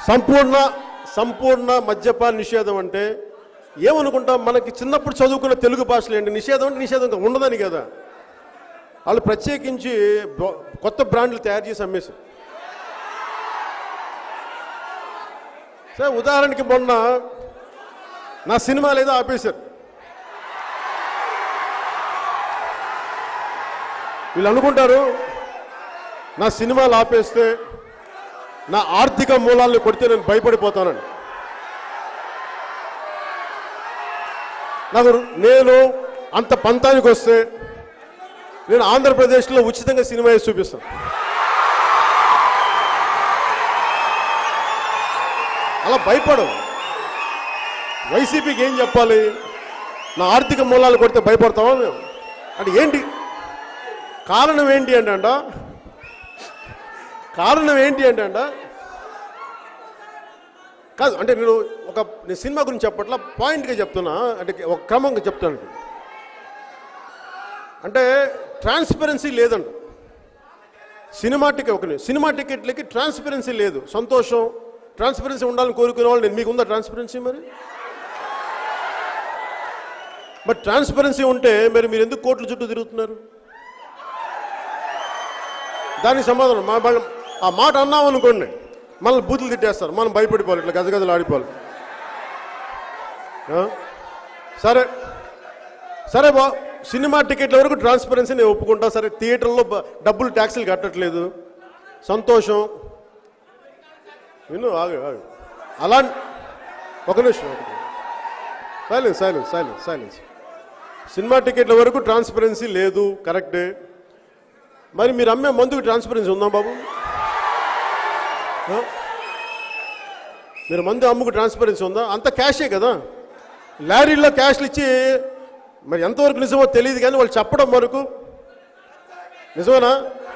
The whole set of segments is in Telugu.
సంపూర్ణ మద్యపాన నిషేధం అంటే ఏమనుకుంటాం? మనకి చిన్నప్పుడు చదువుకున్న తెలుగు భాషలు ఏంటి? నిషేధం అంటే నిషేధం ఉండదని కదా. వాళ్ళు ప్రత్యేకించి కొత్త బ్రాండ్లు తయారు చేసి అమ్మేశారు. సరే, ఉదాహరణకి మొన్న నా సినిమాలు ఏదో ఆపేశారు. వీళ్ళు అనుకుంటారు నా సినిమాలు ఆపేస్తే నా ఆర్థిక మూలాలను కొడితే నేను భయపడిపోతానని. నేను అంత పంతానికి వస్తే నేను ఆంధ్రప్రదేశ్లో ఉచితంగా సినిమా వేసి చూపిస్తాను. అలా భయపడవు. వైసీపీకి ఏం చెప్పాలి? నా ఆర్థిక మూలాలు కొడితే భయపడతామా మేము అంటే ఏంటి? కారణం ఏంటి అంటే కాదు అంటే నేను సినిమా గురించి చెప్పట్లా, పాయింట్గా చెప్తున్నా, అంటే ఒక క్రమంగా చెప్తాను. అంటే ట్రాన్స్పరెన్సీ లేదంట సినిమా టికెట్లకి ట్రాన్స్పరెన్సీ లేదు. సంతోషం, ట్రాన్స్పరెన్సీ ఉండాలని కోరుకునే వాళ్ళు మీకు ఉందా ట్రాన్స్పరెన్సీ? మరి ట్రాన్స్పరెన్సీ ఉంటే మీరు ఎందుకు కోట్ల చుట్టూ తిరుగుతున్నారు? దానికి సమాధానం ఆ మాట అన్నామనుకోండి మనల్ని బూతులు తిట్టేస్తారు, మనం భయపడిపోవాలి, ఇట్లా గజగజలు ఆడిపోవాలి. సరే సినిమా టికెట్ల వరకు ట్రాన్స్పరెన్సీ నేను ఒప్పుకుంటా. సరే, థియేటర్లో డబ్బులు ట్యాక్సీలు కట్టట్లేదు, సంతోషం. విను, ఆగు అలా ఒక నిమిషం, సైలెన్స్. సినిమా టికెట్ల వరకు ట్రాన్స్పరెన్సీ లేదు, కరెక్టే. మరి మీరు అమ్మే మందుకు ట్రాన్స్పరెన్సీ ఉందా బాబు? మీరు మందు అమ్ముకు ట్రాన్స్పరెన్సీ ఉందా? అంత క్యాషే కదా. లారీల్లో క్యాష్లు ఇచ్చి మరి ఎంతవరకు నిజమో తెలియదు కానీ వాళ్ళు చెప్పడం వరకు నిజమేనా?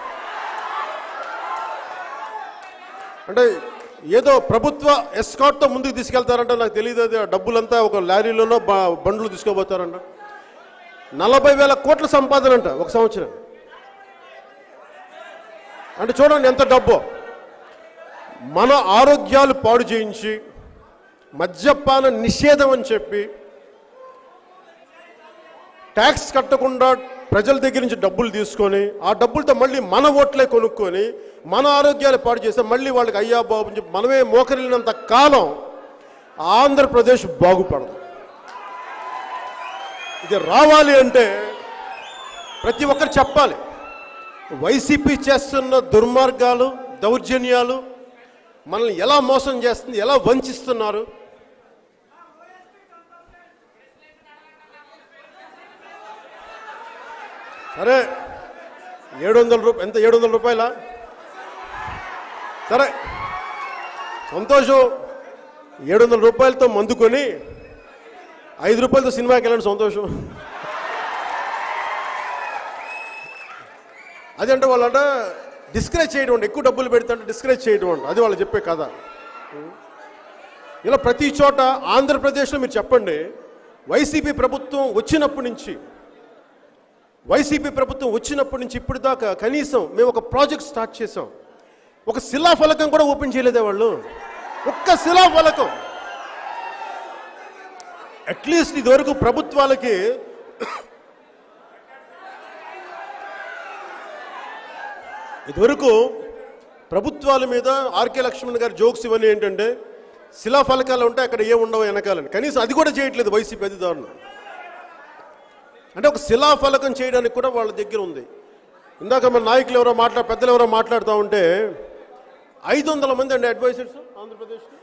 అంటే ఏదో ప్రభుత్వ ఎస్కాట్తో ముందుకు తీసుకెళ్తారంట, నాకు తెలియదు. అది డబ్బులంతా ఒక లారీలోనో బండ్లు తీసుకోబోతారంట. 40,000 కోట్ల సంపాదన అంట ఒక సంవత్సరం. అంటే చూడండి ఎంత డబ్బో. మన ఆరోగ్యాలు పాడు చేయించి మద్యపాన నిషేధం అని చెప్పి ట్యాక్స్ కట్టకుండా ప్రజల దగ్గర నుంచి డబ్బులు తీసుకొని ఆ డబ్బులతో మళ్ళీ మన ఓట్లే కొనుక్కొని మన ఆరోగ్యాలు పాడు చేస్తే మళ్ళీ వాళ్ళకి అయ్యా బాబు అని చెప్పి మనమే మోకరిల్లినంత కాలం ఆంధ్రప్రదేశ్ బాగుపడదు. ఇది రావాలి అంటే ప్రతి ఒక్కరు చెప్పాలి. వైసీపీ చేస్తున్న దుర్మార్గాలు, దౌర్జన్యాలు మనల్ని ఎలా మోసం చేస్తుంది, ఎలా వంచిస్తున్నారు. సరే, 700 రూపాయలు ఎంత? 700 రూపాయలా? సరే, సంతోషం. 700 రూపాయలతో మందుకొని 5 రూపాయలతో సినిమాకి వెళ్ళండి, సంతోషం. అదంటే వాళ్ళంట డిస్కరేజ్ చేయడం అండి, ఎక్కువ డబ్బులు పెడితే డిస్కరేజ్ చేయడం అండి, అది వాళ్ళు చెప్పే కథ. ఇలా ప్రతి చోట ఆంధ్రప్రదేశ్లో మీరు చెప్పండి, వైసీపీ ప్రభుత్వం వచ్చినప్పటి నుంచి ఇప్పుడు దాకా కనీసం మేము ఒక ప్రాజెక్ట్ స్టార్ట్ చేసాం, ఒక శిలాఫలకం కూడా ఓపెన్ చేయలేదే వాళ్ళు. ఒక్క శిలాఫలకం. అట్లీస్ట్ ఇదివరకు ప్రభుత్వాలకి ప్రభుత్వాల మీద ఆర్కే లక్ష్మణ్ గారి జోక్స్ ఇవన్నీ ఏంటంటే శిలాఫలకాలు ఉంటాయి, అక్కడ ఏముండవు వెనకాలని. కనీసం అది కూడా చేయట్లేదు వైసీపీ అధికారులు. అంటే ఒక శిలాఫలకం చేయడానికి కూడా వాళ్ళ దగ్గర ఉంది. ఇందాక మన నాయకులు పెద్దలు ఎవరో మాట్లాడుతూ ఉంటే 500 మంది అండి అడ్వైజర్స్ ఆంధ్రప్రదేశ్కి.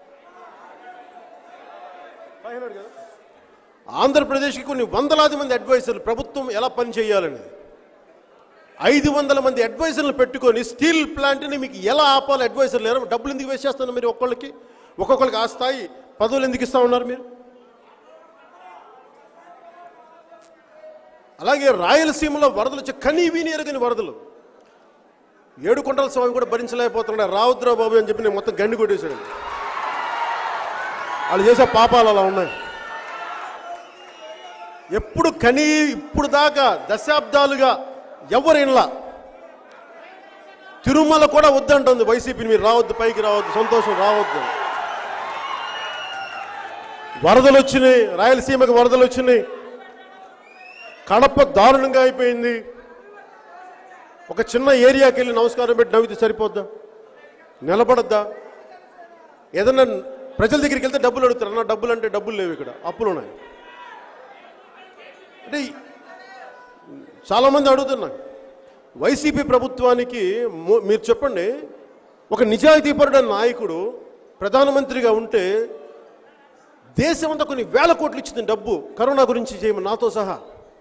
500 కదా. ఆంధ్రప్రదేశ్కి కొన్ని వందలాది మంది అడ్వైజర్లు ప్రభుత్వం ఎలా పని చేయాలని 500 మంది అడ్వైజర్లు పెట్టుకొని స్టీల్ ప్లాంట్ని మీకు ఎలా ఆపాలి అడ్వైజర్లు లేరు. డబ్బులు ఎందుకు వేస్ట్ చేస్తున్నారు మీరు? ఒక్కొక్కరికి ఆ స్థాయి పదవులు ఎందుకు ఇస్తా ఉన్నారు మీరు? అలాగే రాయలసీమలో వరదలు వచ్చి కనీవిని ఎరగని వరదలు. ఏడుకొండల స్వామి కూడా భరించలేకపోతున్నాడు. రావుద్రా బాబు అని చెప్పి నేను మొత్తం గండి కొట్టేశాడు. వాళ్ళు చేసే పాపాలు అలా ఉన్నాయి. ఇప్పుడు దాకా దశాబ్దాలుగా ఎవరైనా తిరుమల కూడా వద్దంటుంది వైసీపీని, మీరు రావద్దు, పైకి రావద్దు, సంతోషం రావద్దు. వరదలు వచ్చినాయి, రాయలసీమకి వరదలు వచ్చినాయి, కడప దారుణంగా అయిపోయింది. ఒక చిన్న ఏరియాకి వెళ్ళి నమస్కారం పెట్టి నవ్వితే సరిపోద్దా? నిలబడద్దా? ఏదన్నా ప్రజల దగ్గరికి వెళ్తే డబ్బులు అడుగుతారు, అన్న డబ్బులు అంటే డబ్బులు లేవు, ఇక్కడ అప్పులు ఉన్నాయి అంటే. చాలామంది అడుగుతున్నారు వైసీపీ ప్రభుత్వానికి, మీరు చెప్పండి, ఒక నిజాయితీపరుడైన నాయకుడు ప్రధానమంత్రిగా ఉంటే దేశమంతా కొన్ని వేల కోట్లు ఇచ్చింది డబ్బు కరోనా గురించి చేయమని, నాతో సహా.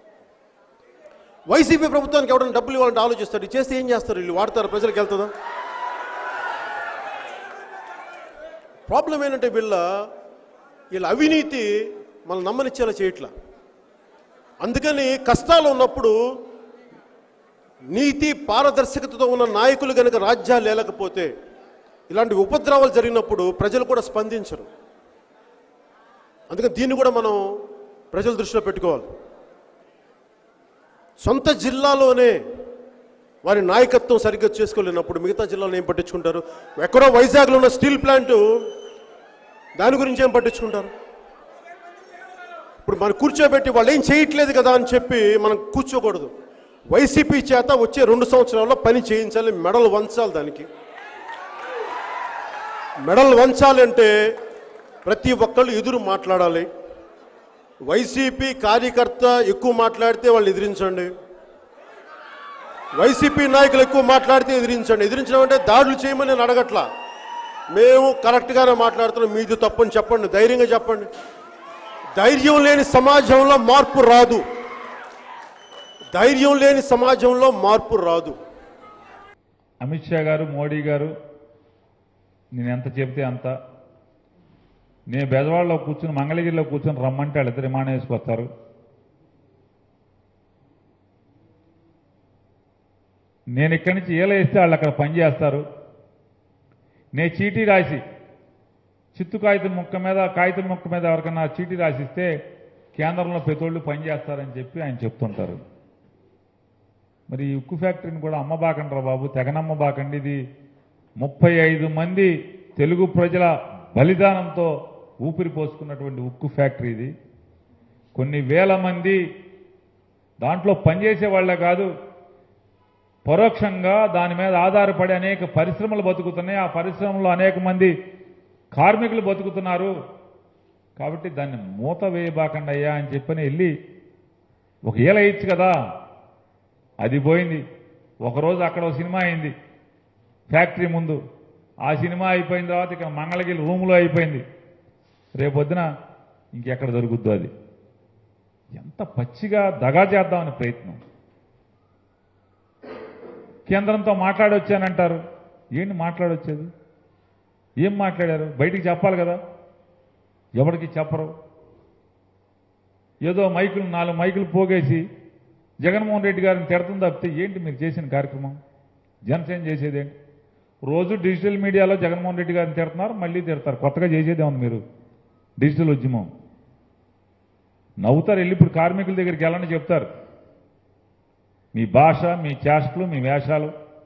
వైసీపీ ప్రభుత్వానికి ఎవరైనా డబ్బులు ఇవ్వాలంటే ఆలోచిస్తారు, చేస్తే ఏం చేస్తారు, వీళ్ళు వాడతారు, ప్రజలకు వెళ్తుందా? ప్రాబ్లం ఏంటంటే వీళ్ళ అవినీతి మనం నమ్మనిచ్చేలా చేయట్లా. అందుకని కష్టాలు ఉన్నప్పుడు నీతి పారదర్శకతతో ఉన్న నాయకులు కనుక రాజ్యాలు లేకపోతే, ఇలాంటి ఉపద్రవాలు జరిగినప్పుడు ప్రజలు కూడా స్పందించరు. అందుకని దీన్ని కూడా మనం ప్రజల దృష్టిలో పెట్టుకోవాలి. సొంత జిల్లాలోనే వారి నాయకత్వం సరిగ్గా చేసుకోలేనప్పుడు మిగతా జిల్లాలో ఏం పట్టించుకుంటారు? ఎక్కడో వైజాగ్లో ఉన్న స్టీల్ ప్లాంటు, దాని గురించి ఏం పట్టించుకుంటారు? ఇప్పుడు మనం కూర్చోబెట్టి వాళ్ళు ఏం చేయట్లేదు కదా అని చెప్పి మనం కూర్చోకూడదు. వైసీపీ చేత వచ్చే 2 సంవత్సరాల్లో పని చేయించాలి, మెడలు వంచాలి. దానికి మెడలు వంచాలంటే ప్రతి ఒక్కళ్ళు ఎదురు మాట్లాడాలి. వైసీపీ కార్యకర్త ఎక్కువ మాట్లాడితే వాళ్ళు ఎదిరించండి, వైసీపీ నాయకులు ఎక్కువ మాట్లాడితే ఎదిరించండి. ఎదిరించడం అంటే దాడులు చేయమని నేను అడగట్లా, మేము కరెక్ట్గానే మాట్లాడుతున్నాం, మీది తప్పని చెప్పండి, ధైర్యంగా చెప్పండి. ధైర్యం లేని సమాజంలో మార్పు రాదు, ధైర్యం లేని సమాజంలో మార్పు రాదు. అమిత్ షా గారు, మోడీ గారు నేను ఎంత చెబితే అంత, నేను బెజవాడలో కూర్చుని మంగళగిరిలో కూర్చొని రమ్మంటే వాళ్ళిద్దరు విమానం వేసుకొస్తారు. నేను ఇక్కడి నుంచి ఏల వేస్తే వాళ్ళు అక్కడ పనిచేస్తారు. నేను చీటీ రాసి చిత్తు కాగితం ముక్క మీద ఎవరికన్నా చీటీ రాసిస్తే కేంద్రంలో ప్రతోళ్ళు పనిచేస్తారని చెప్పి ఆయన చెప్తుంటారు. మరి ఈ ఉక్కు ఫ్యాక్టరీని కూడా అమ్మబాకండి రా బాబు, తెగనమ్మబాకండి. ఇది 35 మంది తెలుగు ప్రజల బలిదానంతో ఊపిరి పోసుకున్నటువంటి ఉక్కు ఫ్యాక్టరీ ఇది. కొన్ని వేల మంది దాంట్లో పనిచేసే వాళ్ళే కాదు, పరోక్షంగా దాని మీద ఆధారపడి అనేక పరిశ్రమలు బతుకుతున్నాయి. ఆ పరిశ్రమలో అనేక మంది కార్మికులు బతుకుతున్నారు. కాబట్టి దాన్ని మూత వేయబాకండి అయ్యా అని చెప్పని వెళ్ళి ఒక ఏల ఇచ్చు కదా, అది పోయింది. ఒకరోజు అక్కడ ఒక సినిమా అయింది ఫ్యాక్టరీ ముందు. ఆ సినిమా అయిపోయిన తర్వాత ఇక మంగళగిరి రూములో అయిపోయింది. రేపొద్దున ఇంకెక్కడ దొరుకుద్దో అది. ఎంత పచ్చిగా దగా చేద్దామని ప్రయత్నం. కేంద్రంతో మాట్లాడొచ్చానంటారు. ఏంటి మాట్లాడొచ్చేది? ఏం మాట్లాడారు? బయటికి చెప్పాలి కదా, ఎవరికి చెప్పరు. ఏదో మైకులు 4 మైకులు పోగేసి జగన్మోహన్ రెడ్డి గారిని తిడుతుంది తప్పితే ఏంటి మీరు చేసిన కార్యక్రమం? జనసేన చేసేదేంటి? రోజు డిజిటల్ మీడియాలో జగన్మోహన్ రెడ్డి గారిని తిడుతున్నారు, మళ్ళీ తిడతారు. కొత్తగా చేసేదేముంది మీరు? డిజిటల్ ఉద్యమం నవ్వుతారు. వెళ్ళి ఇప్పుడు కార్మికుల దగ్గరికి వెళ్ళని చెప్తారు. మీ భాష, మీ చేష్టలు, మీ వేషాలు.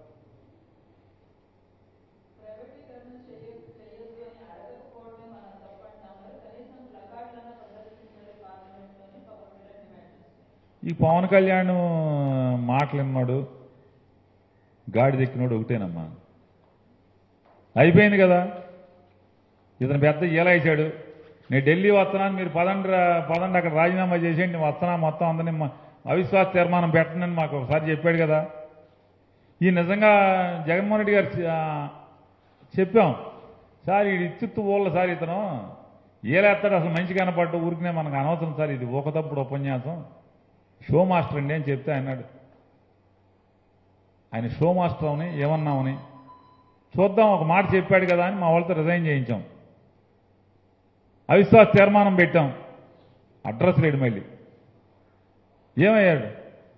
ఈ పవన్ కళ్యాణ్ మాటలున్నాడు, గాడిదెక్కినోడు ఒకటేనమ్మా. అయిపోయింది కదా, ఇతను పెద్ద ఏలాయిశాడు. నేను ఢిల్లీ వస్తున్నాను, మీరు పదండి అక్కడ రాజీనామా చేసేయండి, నేను వస్తున్నా, మొత్తం అందరినీ అవిశ్వాస తీర్మానం పెట్టనని మాకు ఒకసారి చెప్పాడు కదా. ఈ నిజంగా జగన్మోహన్ రెడ్డి గారు చెప్పాం సార్, ఇది ఇచ్చిత్తు ఊళ్ళ సార్, ఇతను ఏలేస్తాడు, అసలు మంచి కనపడ్డు, ఊరికినే మనకు అనవసరం సార్, ఇది ఒక తప్పుడు ఉపన్యాసం, షో మాస్టర్ అండి అని చెప్తే అన్నాడు. ఆయన షో మాస్టర్ అవని ఏమన్నామని చూద్దాం, ఒక మాట చెప్పాడు కదా అని మా వాళ్ళతో రిజైన్ చేయించాం. అవిశ్వాస తీర్మానం పెట్టాం, అడ్రస్ లేడు. మళ్ళీ ఏమయ్యాడు?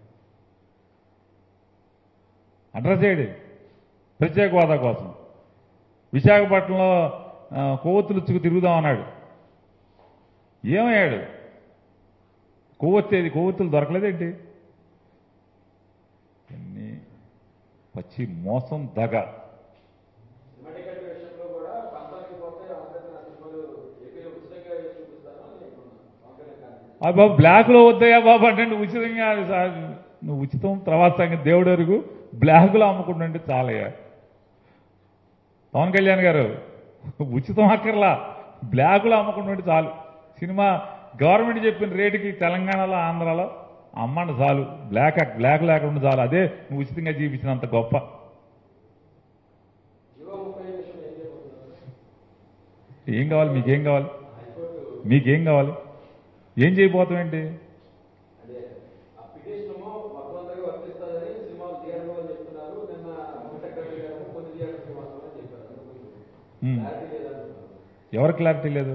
అడ్రస్ ఏడు? ప్రత్యేక హోదా కోసం విశాఖపట్నంలో కొవ్వొత్తులుచ్చుకు తిరుగుదాం అన్నాడు. ఏమయ్యాడు? కొవ్వొత్తేది, కొవ్వొత్తులు దొరకలేదేంటి? పచ్చి మోసం దగ. బాబు బ్లాక్లో వద్దయా బాబు అంటే నువ్వు ఉచితంగా నువ్వు ఉచితం తర్వాత సంగతి దేవుడు వరకు బ్లాక్లో అమ్ముకుంటుంటే చాలయ్యా. పవన్ కళ్యాణ్ గారు ఉచితం అక్కర్లా, బ్లాక్లో అమ్ముకుంటుంటే చాలు. సినిమా గవర్నమెంట్ చెప్పిన రేటుకి తెలంగాణలో ఆంధ్రాలో అమ్మండి చాలు, బ్లాక్ లేకుండా చాలు. అదే నువ్వు ఉచితంగా చూపించినంత గొప్ప. ఏం కావాలి మీకేం కావాలి? మీకేం కావాలి? ఏం చేయబోతామేంటి? ఎవరు క్లారిటీ లేదు?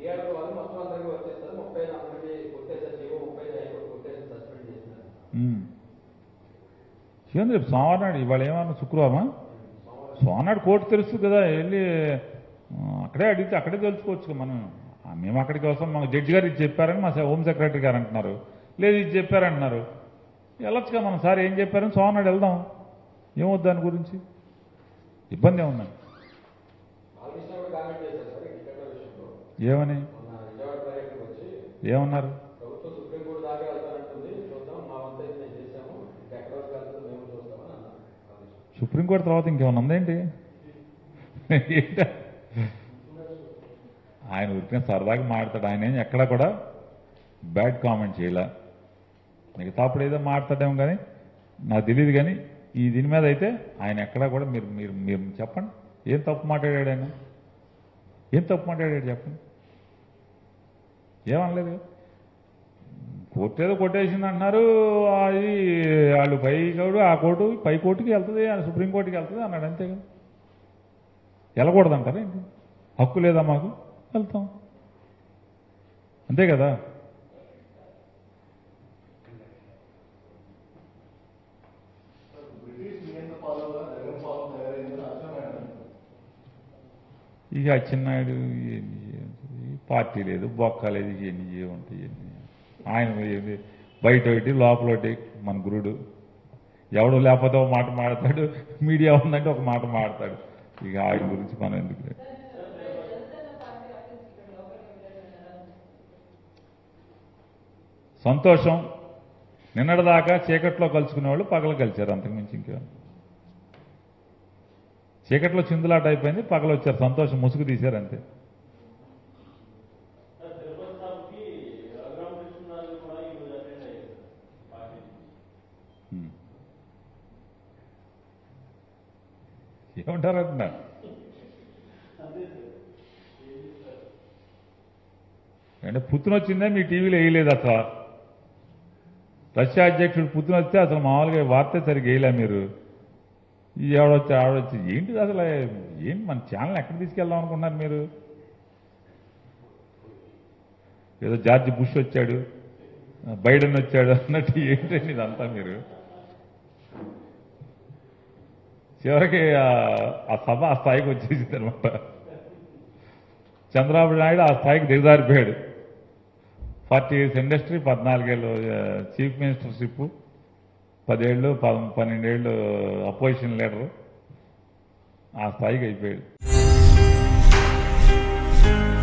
రేపు సోమవారం నాడు, ఇవాళ ఏమన్నా శుక్రవారమా? సోమవారం నాడు కోర్టు తెలుస్తుంది కదా, వెళ్ళి అక్కడే అడిగితే అక్కడే తెలుసుకోవచ్చు మనం. మేము అక్కడికి వస్తాం, మాకు జడ్జి గారు ఇది చెప్పారని మా హోమ్ సెక్రటరీ గారు అంటున్నారు, లేదు ఇది చెప్పారంటున్నారు. వెళ్ళొచ్చుగా మనం, సార్ ఏం చెప్పారని సోమవారం నాడు వెళ్దాం. ఏమవుద్ది దాని గురించి? ఇబ్బంది ఏముంది? ఏమని ఏమన్నారు? సుప్రీంకోర్టు తర్వాత ఇంకేమన్నా ఉందేంటి? ఆయన ఉరికిన సరదాగా మాట్లాడతాడు. ఆయన ఏం ఎక్కడా కూడా బ్యాడ్ కామెంట్ చేయలే. మిగతా అప్పుడు ఏదో మాట్లాడేమో కానీ నాకు తెలియదు. కానీ ఈ దీని మీద అయితే ఆయన ఎక్కడా కూడా మీరు మీరు మీరు చెప్పండి, ఏం తప్పు మాట్లాడాడు ఆయన? ఏం తప్పు మాట్లాడాడు చెప్పండి? ఏమనలేదు. కోర్టు ఏదో కొట్టేసింది అంటున్నారు. అది వాళ్ళు పై కోర్టు, ఆ కోర్టు పై కోర్టుకి వెళ్తుంది, సుప్రీంకోర్టుకి వెళ్తుంది అన్నాడు. అంతే కదా, వెళ్ళకూడదంటారా ఏంటి? హక్కు లేదా మాకు? వెళ్తాం అంతే కదా. ఇక అచ్చెన్నాయుడు పార్టీ లేదు, బొక్క లేదు, ఇవన్నీ ఏముంటాయి? ఆయన బయట ఒకటి లోపల ఒకటి మన గురుడు. ఎవడు లేకపోతే ఒక మాట మాడతాడు, మీడియా ఉందంటే ఒక మాట మాడతాడు. ఇక ఆయన గురించి మనం ఎందుకు లేదు. సంతోషం, నిన్నటిదాకా చీకట్లో కలుసుకునే వాళ్ళు పగలు కలిశారు, అంతకుమించి ఇంకేం. చీకట్లో చిందులాట అయిపోయింది, పగలు వచ్చారు, సంతోషం ముసుగు తీశారు అంతే. ఏమంటారంటున్నా? అంటే పుత్తున వచ్చిందే మీ టీవీలో వేయలేదు అసలు. రష్యా అధ్యక్షుడు పుత్తున వస్తే అసలు మామూలుగా వార్త సరిగ్గా వేయలే మీరు. ఈ ఆవిడొచ్చి ఏంటిది అసలు? ఏంటి మన ఛానల్ ఎక్కడ తీసుకెళ్దాం అనుకున్నారు మీరు? ఏదో జార్జ్ బుష్ వచ్చాడు, బైడెన్ వచ్చాడు అన్నట్టు ఏంటండి ఇదంతా మీరు? చివరికి ఆ సభ ఆ స్థాయికి వచ్చేసింది అనమాట. చంద్రబాబు నాయుడు ఆ స్థాయికి దిగజారిపోయాడు. 40 years ఇండస్ట్రీ, 14 ఏళ్ళు చీఫ్ మినిస్టర్షిప్, 10 ఏళ్ళు 12 ఏళ్ళు అపోజిషన్ లీడరు, ఆ స్థాయికి అయిపోయాడు.